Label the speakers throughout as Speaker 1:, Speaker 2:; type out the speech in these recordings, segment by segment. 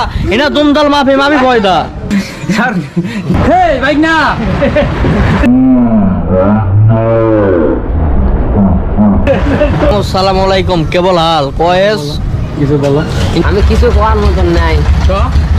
Speaker 1: Ina dumdal mafi boyda. Hey, baik na. Assalamualaikum, ke bol hal? Koes? Kisu bolo?
Speaker 2: Ami kisu koan motton nai.
Speaker 1: So?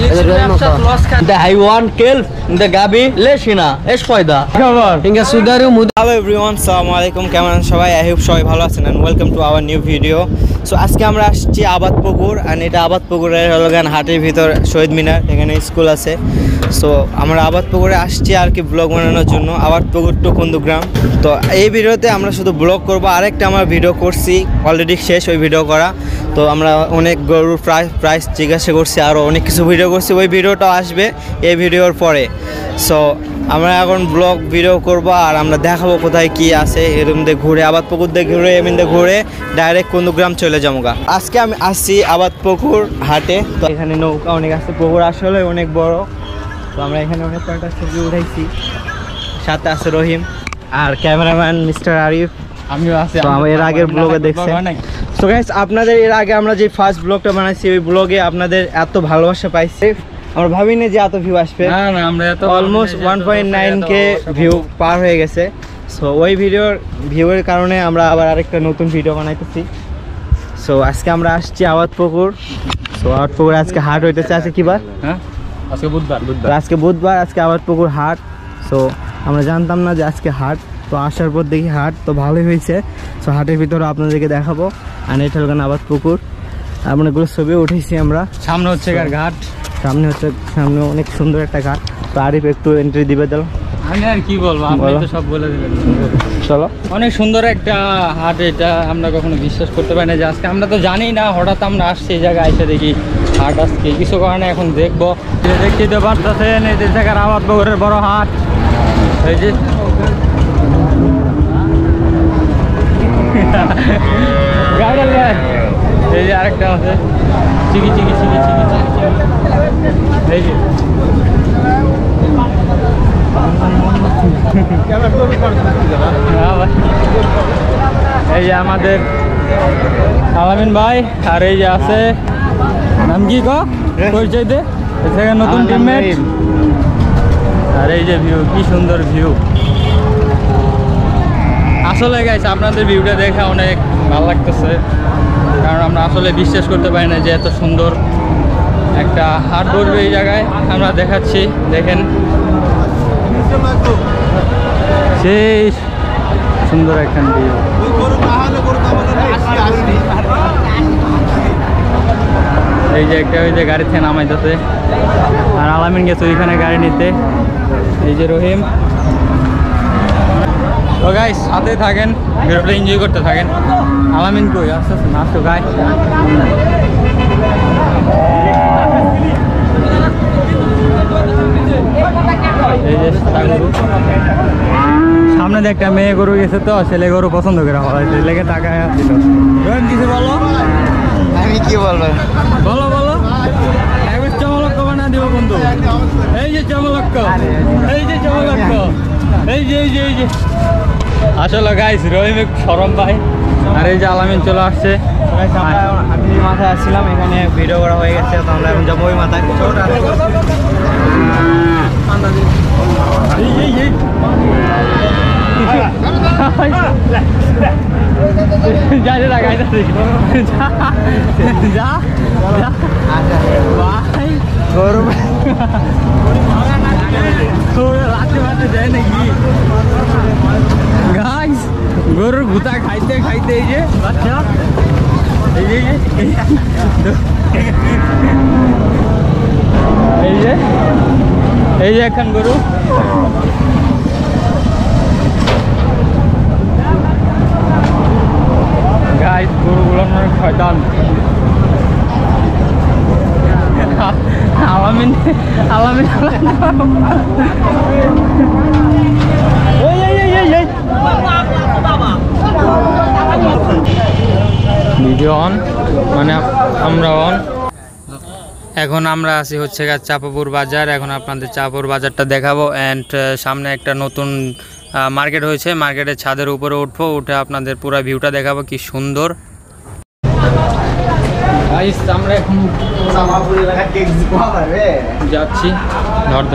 Speaker 1: The haiwan kill the gabi leshina. Esh koida. Khabar? Inga sudaru mud. Hello everyone, Assalamualaikum. কেমন আছেন সবাই? I hope সবাই ভালো আছেন and welcome to our new video. So আজকে আমরা আসছি আবাদ পুকুর and এটা আবাদ পুকুরের হলগান হাটের ভিতর শহীদ মিনার এখানে স্কুল আছে। সো আমরা আবাদ পুকুরে আসছি আর কি ব্লগ বানানোর জন্য। আবাদ পুকুর টু কুন্দুগ্রাম। তো এই ভিডিওতে আমরা শুধু ব্লগ করব। আরেকটা আমরা ভিডিও করছি অলরেডি শেষ ওই ভিডিও করা। তো আমরা অনেক গরুর প্রাইস জিজ্ঞাসা করছি আরও অনেক কিছু ভিডিও করছি, ওই ভিডিওটাও আসবে এই ভিডিওর পরে। সো আমরা এখন ব্লগ ভিডিও করব আর আমরা দেখাবো কোথায় কি আছে এরকম দিয়ে ঘুরে আবাদ পুকুর দিয়ে ঘুরে এমনি ঘুরে ডাইরেক্ট কুন্দুগ্রাম চলে যাবো গা। আজকে আমি আসছি আবাদ পুকুর হাটে। তো এখানে নৌকা অনেক আছে, পুকুর আসলে অনেক বড়। তো আমরা এখানে অনেক কয়েকটা ছবি উঠাইছি, সাথে আছে রহিম আর ক্যামেরাম্যান মিস্টার আরিফ। আমিও আছি, আমি এর আগের ব্লগে দেখছেন। সো গাইস আপনাদের এর আগে আমরা যে ফার্স্ট ব্লগটা বানাইছি ওই ব্লগে আপনাদের এত ভালোবাসা পাইছি, আমরা ভাবিনি যে এত ভিউ আসবে। না না, আমরা এত অলমোস্ট 1.9k ভিউ পার হয়ে গেছে। সো ওই ভিউয়ের কারণে আমরা আবার আরেকটা নতুন ভিডিও বানাইতেছি। সো আজকে আমরা আসছি আবাদ পুকুর। সো আবাদ পুকুর আজকে হাট হইতেছে। আজকে কি বার? হ্যাঁ, আজকে বুধবার। আজকে বুধবার, আজকে আবাদ পুকুর হাট। সো আমরা জানতাম না যে আজকে হাট, তো আসার পর দেখি হাট, তো ভালোই হয়েছে। সো হাটের ভিতরে আপনাদেরকে দেখাবো। আর এটা হল আবাদ পুকুর, অনেকগুলো ছবি উঠেছি আমরা। সামনে হচ্ছে ঘাট, সামনে অনেক সুন্দর একটা ঘাট। তো আরিফ একটু এন্ট্রি দিবে দাও। আমি আর কি বলবো, আপনি তো সব বলে দিলেন। চলো, অনেক সুন্দর একটা হাট এটা। আমরা কখনো বিশ্বাস করতে পারি না যে আজকে, আমরা তো জানি না, হঠাৎ আমরা আসছি এই জায়গায় এসে দেখি হাট আজকে। কিছু কারণে এখন দেখবো, দেখতে তো পারতেছেন এই জায়গার আবাদ পুকুরের বড় হাট। এই যে এই যে আরেকটা আছে চিকি এই যে এই যে আমাদের আলামিন ভাই, আর এই যে আছে নাম কি পরিচয় দে, নতুন টিমমেট। আর এই যে ভিউ, কি সুন্দর ভিউ। আসলে গাইস আপনাদের ভিউটা দেখে অনেক ভালো লাগতেছে, কারণ আমরা আসলে বিশ্বাস করতে পারি না যে এত সুন্দর একটা হাট বসবে এই জায়গায়। আমরা দেখাচ্ছি, দেখেন সেই সুন্দর একখান ভিউ। এই যে একটা ওই যে গাড়ি থেকে নামাইতেছে, আর আলামিন গেছে ওইখানে গাড়ি নিতে। এই যে রহিম। তো গাইস সাথে থাকেন, ভিডিওটা এনজয় করতে থাকেন। আলামিন কই আস্তে আস্তে নাচো গাই। এই যে সামনে দিয়ে একটা মেয়ে গরু গেছে, তো ছেলে গরু পছন্দ করে হলাইছে, লেগে টাকায় আসছিল। রহিম কিছু বলো। আমি কি বলবো, বলো বলো। একবার চমলক্ষ বানা দিব বন্ধু। এই যে চমলক্ষ, এই যে চমলক্ষ, এই যে এই যে এই যে। আসলে গাইস রহিম শরম ভাই, আর এই যে আলামিন চলে আসছে। আমি মাথায় আসছিলাম, এখানে ভিডিও করা হয়ে গেছে, তো আমরা এখন যাবো ওই মাথায়। গরুর গুতা খাইতে খাইতে এই যে বাচ্চা, এই যে এই যে এই যে এখন গরু। গাইস গরুগুলো শয়তান। আলামিন ভিডিও অন, মানে আমরা অন। এখন আমরা আছি হচ্ছে চাপাপুর বাজার। এখন আপনাদের চাপাপুর বাজারটা দেখাবো। অ্যান্ড সামনে একটা নতুন মার্কেট হয়েছে, মার্কেটের ছাদের উপরে উঠবো, উঠে আপনাদের পুরো ভিউটা দেখাবো, কি সুন্দর। গাইস আমরা এখন
Speaker 3: চাপাপুর এলাকা কেক খাওয়া পারবে
Speaker 1: যাচ্ছি ধর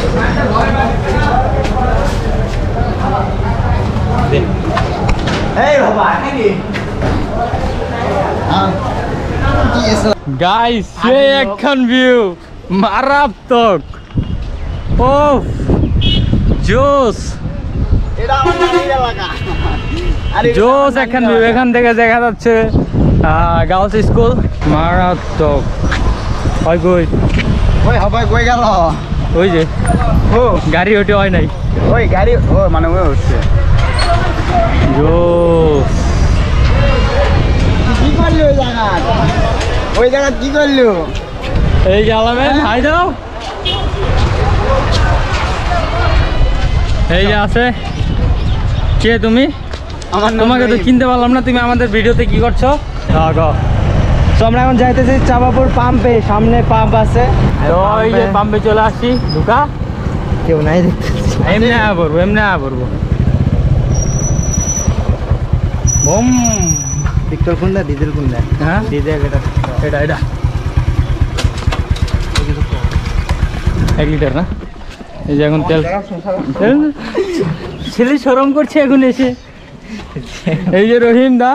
Speaker 3: এই বাবা কি
Speaker 1: গাইস সেই একখান ভিউ মারাত্মক ও জোস
Speaker 3: এটা আমাদের এলাকা
Speaker 1: জোস একখান ভিউ এখান থেকে দেখা যাচ্ছে গার্লস স্কুল মারাত্মক হয় কই
Speaker 3: ওই হবাই কই গেল
Speaker 1: ওই যে
Speaker 3: ও
Speaker 1: গাড়ি ওঠে হয় নাই
Speaker 3: ওই গাড়ি ও মানে ওই হচ্ছে
Speaker 1: জোস
Speaker 3: কি করলি ওই জায়গা কি করলি
Speaker 1: এই যে আলামিন হাই দাও এই যে আছে কে তুমি তোমাকে তো চিনতে পারলাম না তুমি আমাদের ভিডিওতে কি করছো
Speaker 3: তো আমরা এখন যাইতেছি চাপাপুর পাম্পে সামনে পাম্প আছে
Speaker 1: ওই যে পাম্পে চলে আসছি ঢুকা
Speaker 3: কেউ নাই দেখতেছি
Speaker 1: এমনি পড়বো বুম
Speaker 3: পিক্টর কোনটা দিদির কোনটা
Speaker 1: হ্যাঁ
Speaker 3: দিদি এটা
Speaker 1: এটা 1 লিটার না এই যে এখন তেল ছেলে শরম করছে এখন এসে এই যে রহিম দা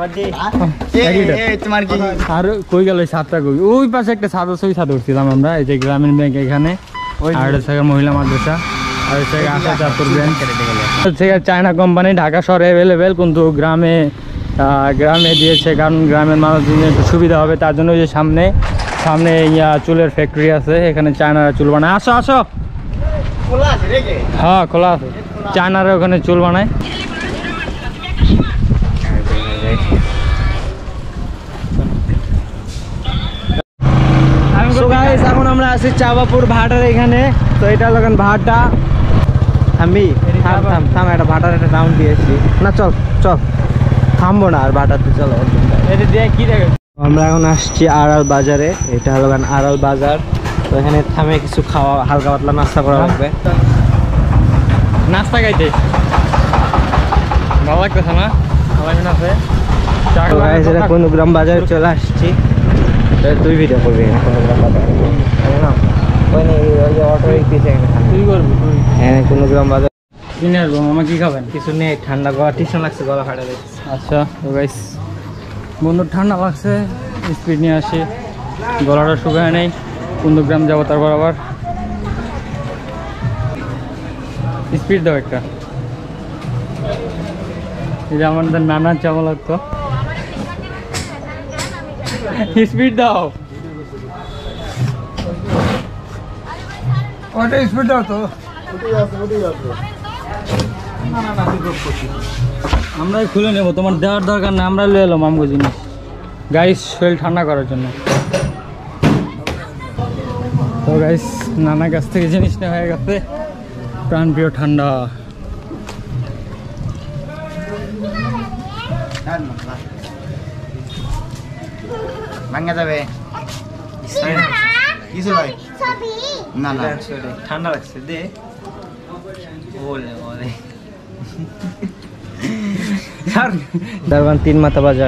Speaker 3: তোমার কি
Speaker 1: আর কই গেল সাতটা কই ওই পাশে একটা সাদা উঠছিলাম আমরা এই যে গ্রামীণ ব্যাংক এখানে আর থেকে মহিলা মাদ্রাসা আর থেকে আশা চাতুর ব্যাংক থেকে চায়না কোম্পানি ঢাকা শহরে অ্যাভেলেবেল কিন্তু গ্রামে দিয়েছে কারণ গ্রামের মানুষদের একটু সুবিধা হবে তার জন্য যে সামনে চুলের ফ্যাক্টরি আছে এখানে চায়নারা চুল বানায় আসো হ্যাঁ খোলা আছে চায়নারা ওখানে চুল বানায়
Speaker 3: এখন আমরা আছি চাপাপুর ভাটার এখানে তো এটা লাগান ভাটা থামবি থাম একটা ভাটার একটা রাউন্ড দিয়েছি না চল থামবো না আর ভাটাতে চলো
Speaker 1: এটা দিয়ে কি দেখে
Speaker 3: আমরা এখন আসছি আড়াল বাজারে এটা হলো আড়াল বাজার তো এখানে থামে কিছু খাওয়া হালকা পাতলা নাস্তা করা লাগবে
Speaker 1: নাস্তা খাইতে ভালো লাগতেছে না আলামিন আছে
Speaker 3: কুন্দুগ্রাম বাজারে চলে আসছি তুই ভিডিও করবি কুন্দুগ্রাম বাজার অটো
Speaker 1: তুই করবি
Speaker 3: হ্যাঁ কুন্দুগ্রাম বাজার
Speaker 1: কিনে আসবো মামা কি খাবেন
Speaker 3: কিছু নেই ঠান্ডা গলা টিউশন লাগছে গলা ফাটা দিচ্ছে
Speaker 1: আচ্ছা তো গাইস বন্ধুর ঠান্ডা লাগছে স্পিড নিয়ে আসি গলাটা শুকায় নেই কুন্দুগ্রাম যাবো তারপর আবার স্পিড দাও একটা এই যে আমাদের নানার চামা লাগতো স্পিড দাও
Speaker 3: ওটা স্পিড দাও তো
Speaker 1: আমরাই খুলে নেবো তোমার দেওয়ার দরকার না আমরা লিয়ে এলাম আমগো জিনিস গাইস শরীর ঠান্ডা করার জন্য তো গাইস নানা কাছ থেকে জিনিস নেওয়া হয়ে গেছে প্রাণপ্রিয় ঠান্ডা
Speaker 3: ভাঙা যাবে কিছু নয় না ঠান্ডা লাগছে দে বলে দারবান 3 মাথা বাজার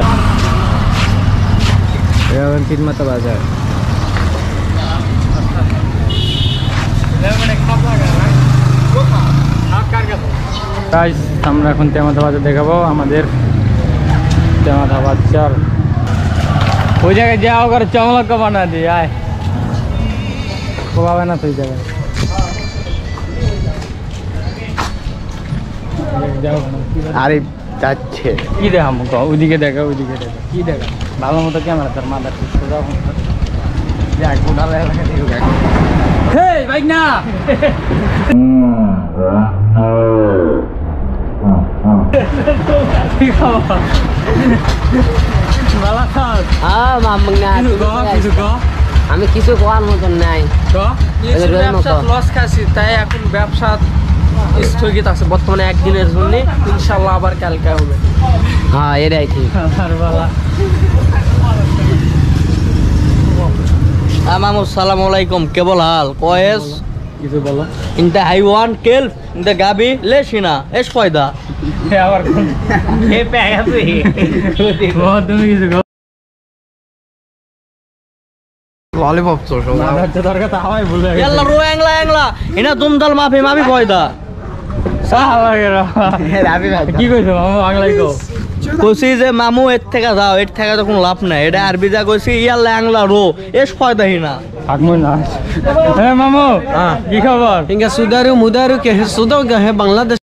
Speaker 1: আমরা এখন তেমাথা বাজার দেখাবো আমাদের তেমাথা বাজার ওই জায়গায় যাও করে চমলক বানা দিয়ে আয় পাবে না তো ওই জায়গায়
Speaker 3: আরে যাচ্ছে
Speaker 1: কি দেখাম ওইদিকে দেখা কি দেখা ভালো মতো ক্যামেরা তার মাথা ঠিক সোজা বাইক না
Speaker 2: আমি কিছু কোয়ার মতন নাই
Speaker 4: লস খাচ্ছি তাই এখন ব্যবসা স্থগিত আছে বর্তমানে একদিনের জন্য ইনশাল্লাহ আবার কালকে হবে
Speaker 2: হ্যাঁ এটাই ঠিক
Speaker 1: আসসালামু আলাইকুম কেবল হাল কয়েস
Speaker 4: কিছু বলো
Speaker 1: ইনতে হাইওয়ান কেলফ ইনতে গাবি লেশিনা এস ফয়দা
Speaker 4: আবার
Speaker 1: তুমি কিছু ললিপপ তো
Speaker 3: মাথার দরকার তো হাওয়াই ভুলে গেছে
Speaker 1: ইয়াল্লা রো অ্যাংলা অ্যাংলা এনা তুমদাল মাফি মাফি পয়দা
Speaker 3: কি কইছো মামু বাংলাই কো
Speaker 1: কইছি যে মামু এর থেকে যাও এর থেকে তো কোনো লাভ নাই এটা আরবি যা কইছি ইয়াল্লা অ্যাংলা রো এস পয়দাহি না
Speaker 3: থাকমু না হে মামু কি খবর
Speaker 2: इनका सुधारू मुदारू के है सुधो के है बांग्लादेश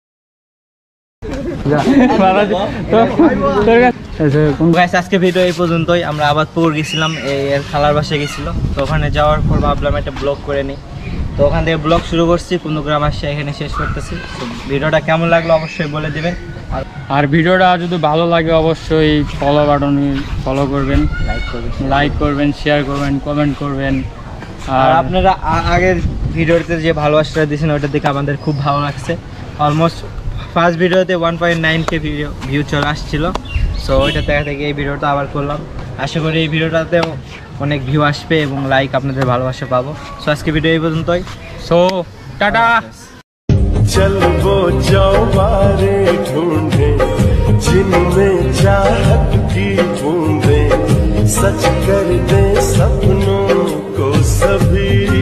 Speaker 1: গাইস আজকে ভিডিও এই পর্যন্তই আমরা আবার পুকুর গেছিলাম এর খালার বাসায় গেছিল তো ওখানে যাওয়ার পর ভাবলাম একটা ব্লগ করে নিই তো ওখান থেকে ব্লগ শুরু করছি কুন্দগ্রাম আসছে এখানে শেষ করতেছি তো ভিডিওটা কেমন লাগলো অবশ্যই বলে দিবেন
Speaker 3: আর ভিডিওটা যদি ভালো লাগে অবশ্যই ফলো বাটনে ফলো করবেন লাইক করবেন শেয়ার করবেন কমেন্ট করবেন
Speaker 1: আর আপনারা আগের ভিডিওতে যে ভালোবাসাটা দিয়েছেন ওটা দেখে আমাদের খুব ভালো লাগছে অলমোস্ট ফার্স্ট ভিডিওতে 1.9k ভিউ চলে আসছিল সো ওইটা দেখা থেকে এই ভিডিওটা আবার করলাম আশা করি এই ভিডিওটাতেও অনেক ভিউ আসবে এবং লাইক আপনাদের ভালোবাসা পাবো সো আজকে ভিডিও এই পর্যন্তই
Speaker 3: সো টাটা
Speaker 5: चल वो चौबारे ढूंढे जिनमें चाहत की बूंदे सच कर दे सपनों को सभी